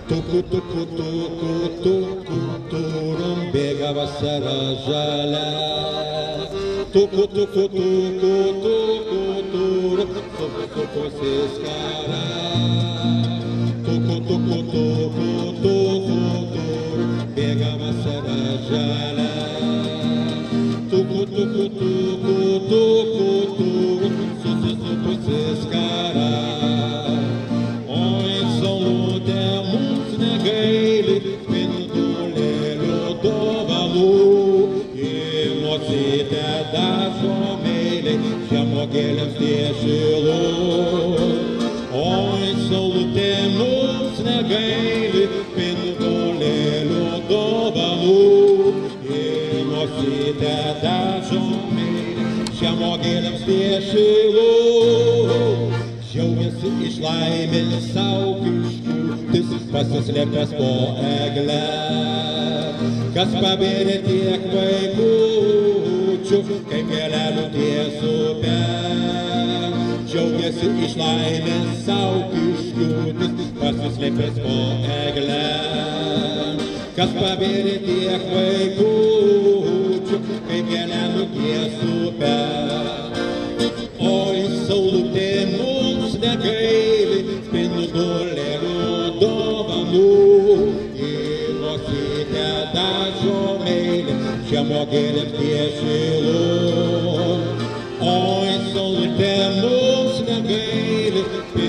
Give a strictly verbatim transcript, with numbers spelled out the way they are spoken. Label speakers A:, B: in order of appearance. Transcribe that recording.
A: Tuku tuku tuku tuku turum bėga vasara žalia. Tuku tuku tuku tuku turum tuku tuku siskara. Tuku tuku tuku tuku turum bėga vasara žalia. Tuku tuku tuku tuku turum tuku tuku siskara. Oi saulutė mums negaili spindulėlių dovanų. Ir nosytę dažo meiliai žemuogėlėms tiešilų. Oi saulutė mums negaili spindulėlių dovanų. Ir nosytę dažo meiliai žemuogėlėms tiešilų. Džiaugiasi iš laimės saukiškutis, pasislėpęs po egle. Kas pabėrė tiek vaikučių, kaip gėlelių ties upe. Džiaugiasi iš laimės saukiškutis, pasislėpęs po egle. Kas pabėrė tiek vaikučių, kaip gėlelių ties upe. Oi saulutė mums negaili spindulėlių dovanų. Ir nosytę dažo meiliai žemuogėlėms tiešilų. Oi saulutė mums negaili